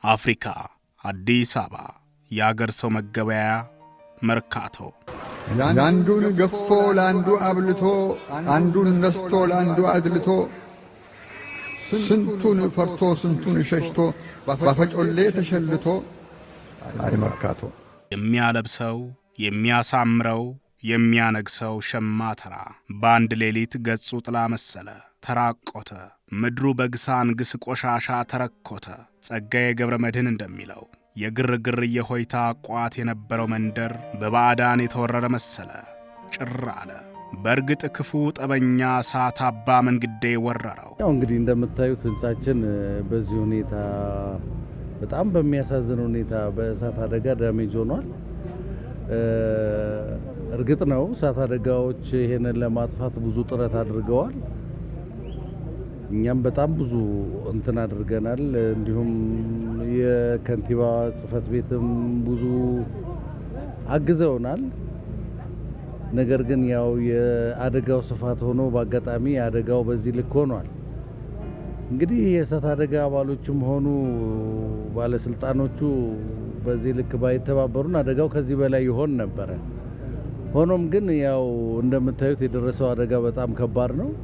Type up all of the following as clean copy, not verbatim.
አፍሪካ አዲስ አበባ ያገር ሰው መገበያ መርካቶ ላንዱን ገፎ ላንዱ አብልቶ አንዱን ነስቶ ላንዱ አድልቶ ስንቱን ፈርቶ ስንቱን ሸሽቶ ባፈጮሌ ተሸልቶ አይ መርካቶ የሚያለብሰው የሚያሳምረው የሚያነግሰው ሸማተራ ባንድ ሌሊት ገጹ ጥላ መሰለ ተራቆተ ምድሩ በግሳን ግስ ቆሻሻ ተረኮተ ጸጋዬ ገብረ መድህን እንደሚለው የግርግር የሆይታ ቋት የነበረው መንደር በባዕዳን የተወረረ መሰለ ጭር አለ በርግጥ ክፉ ጠበኛ ሳት አባ መንግዴ ወረረው ያው እንግዲህ እንደምታዩት ህንጻችን በዚህ ሁኔታ በጣም በሚያሳዝን ሁኔታ በእሳት አደጋ ዳሜጅ ሆኗል እርግጥ ነው እሳት አደጋዎች ይሄንን ለማጥፋት ብዙ ጥረት አድርገዋል እኛም በጣም ብዙ እንትን አድርገናል እንዲሁም የከንቲባ ጽፈት ቤትም ብዙ አግዘውናል ነገር ግን ያው የአደጋው ስፋት ሆኖ በአጋጣሚ አደጋው በዚህ ልክ ሆኗል እንግዲህ የእሳት አደጋ አባሎችም ሆኑ ባለስልጣኖቹ በዚህ ልክ ባይተባበሩን አደጋው ከዚህ በላይ ይሆን ነበር ሆኖም ግን ያው እንደምታዩት የደረሰው አደጋ በጣም ከባድ ነው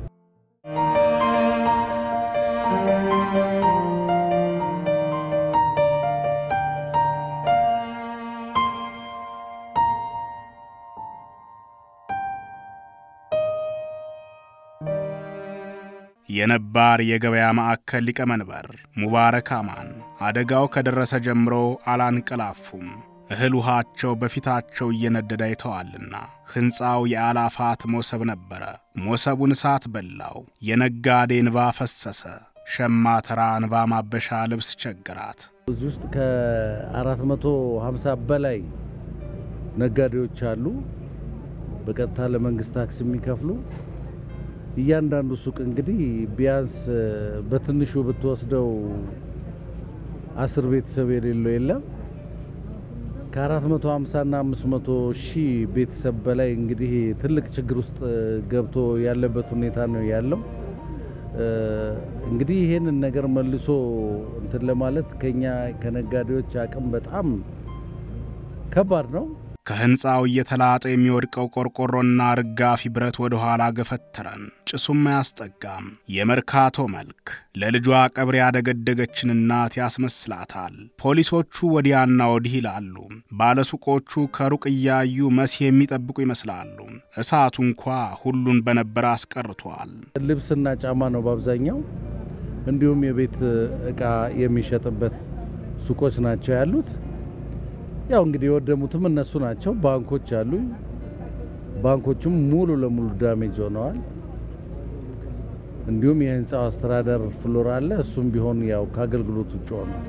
የነባር የገበያ ማዕከል ሊቀመንበር ሙባረክ አማን አደጋው ከደረሰ ጀምሮ አላንቀላፉም እህል ውሃቸው በፊታቸው እየነደደ አይተዋልና ህንጻው የአላፋት ሞሰብ ነበረ ሞሰቡን እሳት በላው የነጋዴ እንባ ፈሰሰ ሸማተራ እንባ ማበሻ ልብስ ቸገራት እዚህ ውስጥ ከ450 በላይ ነጋዴዎች አሉ በቀጥታ ለመንግስት ታክስ የሚከፍሉ እያንዳንዱ ሱቅ እንግዲህ ቢያንስ በትንሹ ብትወስደው 10 ቤተሰብ የሌለው የለም ከ450 እና 500 ሺህ ቤተሰብ በላይ እንግዲህ ትልቅ ችግር ውስጥ ገብቶ ያለበት ሁኔታ ነው ያለው እንግዲህ ይሄንን ነገር መልሶ እንትን ለማለት ከኛ ከነጋዴዎች አቅም በጣም ከባድ ነው ከህንጻው እየተላጠ የሚወድቀው ቆርቆሮና ርጋፊ ብረት ወደ ኋላ ገፈተረን ጭሱም ያስጠጋም የመርካቶ መልክ ለልጇ ቀብር ያደገደገችን እናት ያስመስላታል ፖሊሶቹ ወዲያና ወዲህ ይላሉ ባለሱቆቹ ከሩቅ ያዩ መሲህ የሚጠብቁ ይመስላሉ እሳቱ እንኳን ሁሉን በነበር አስቀርቷል ልብስና ጫማ ነው በአብዛኛው እንዲሁም የቤት ዕቃ የሚሸጥበት ሱቆች ናቸው ያሉት ያው እንግዲህ ወደሙትም እነሱ ናቸው ባንኮች አሉ ባንኮቹም ሙሉ ለሙሉ ዳሜጅ ሆነዋል እንዲሁም የህንጻው አስተዳደር ፍሎር አለ እሱም ቢሆን ያው ከአገልግሎት ውጭ ሆኗል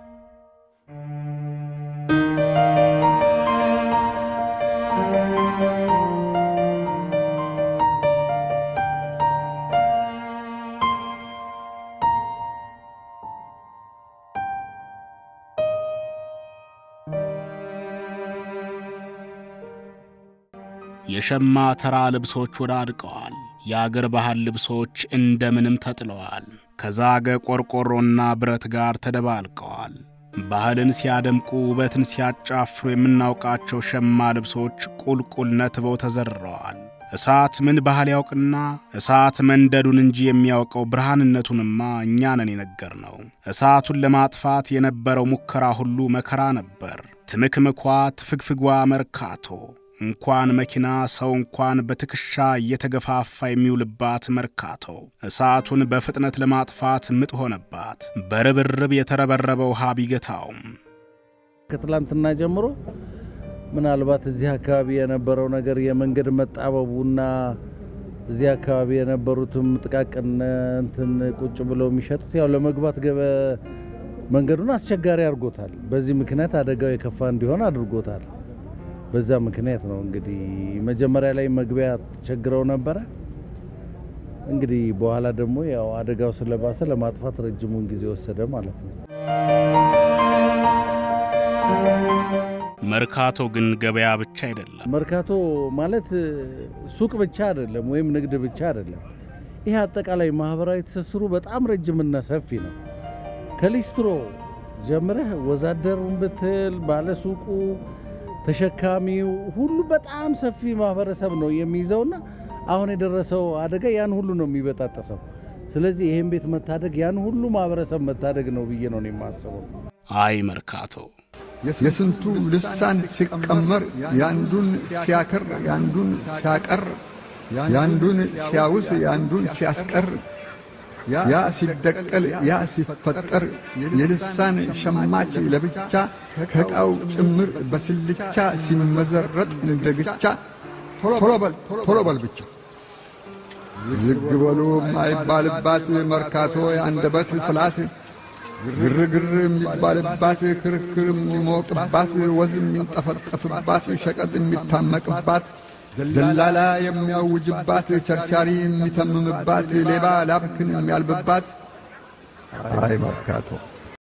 የሸማ ተራ ልብሶች ወዳድቀዋል ያገር ባህል ልብሶች እንደምንም ተጥለዋል ከዛገ ቆርቆሮና ብረት ጋር ተደባልቀዋል ባህልን ሲያደምቁ ውበትን ሲያጫፍሩ የምናውቃቸው ሸማ ልብሶች ቁልቁል ነትበው ተዘርረዋል እሳት ምን ባህል ያውቅና እሳት መንደዱን እንጂ የሚያውቀው ብርሃንነቱንማ እኛ ነን የነገርነው እሳቱን ለማጥፋት የነበረው ሙከራ ሁሉ መከራ ነበር ትምክምኳ ትፍግፍጓ መርካቶ እንኳን መኪና ሰው እንኳን በትክሻ እየተገፋፋ የሚውልባት መርካቶ እሳቱን በፍጥነት ለማጥፋት ምጥ ሆነባት በርብርብ የተረበረበው ሀቢገታው ከትላንትና ጀምሮ ምናልባት እዚህ አካባቢ የነበረው ነገር የመንገድ መጣበቡና እዚህ አካባቢ የነበሩትም ጥቃቅን እንትን ቁጭ ብለው የሚሸጡት ያው ለመግባት መንገዱን አስቸጋሪ አድርጎታል በዚህ ምክንያት አደጋው የከፋ እንዲሆን አድርጎታል በዛ ምክንያት ነው እንግዲህ መጀመሪያ ላይ መግቢያ ተቸግረው ነበር እንግዲህ በኋላ ደግሞ ያው አደጋው ስለባሰ ለማጥፋት ረጅሙን ጊዜ ወሰደ ማለት ነው መርካቶ ግን ገበያ ብቻ አይደለም መርካቶ ማለት ሱቅ ብቻ አይደለም ወይም ንግድ ብቻ አይደለም ይሄ አጠቃላይ ማህበራዊ ትስስሩ በጣም ረጅምና ሰፊ ነው ከሊስትሮ ጀምረህ ወዛደሩን ብትል ባለሱቁ ተሸካሚው ሁሉ በጣም ሰፊ ማህበረሰብ ነው የሚይዘውና አሁን የደረሰው አደጋ ያን ሁሉ ነው የሚበጣጠሰው። ስለዚህ ይሄን ቤት መታደግ ያን ሁሉ ማህበረሰብ መታደግ ነው ብዬ ነው የማስበው። አይ መርካቶ የስንቱ ልሳን ሲቀመር ያንዱን ሲያከር ያንዱን ሲያቀር ያንዱን ሲያውስ ያንዱን ሲያስቀር ያ ሲደቀል ያ ሲፈጠር የልሳን ሸማች ለብቻ ከቃው ጭምር በስልቻ ሲመዘረጥ እንደግቻ ቶሎ በል ብቻ ዝግ በሉ ማይባልባት መርካቶ የአንደበት ፍላት ግርግር የሚባልባት ክርክር የሚሞቅባት ወዝ የሚንጠፈጠፍባት ሸቀጥ የሚታመቅባት ደላላ የሚያውጅባት ቸርቻሪ የሚተምምባት ሌባ ላብክን የሚያልብባት አይ መርካቶ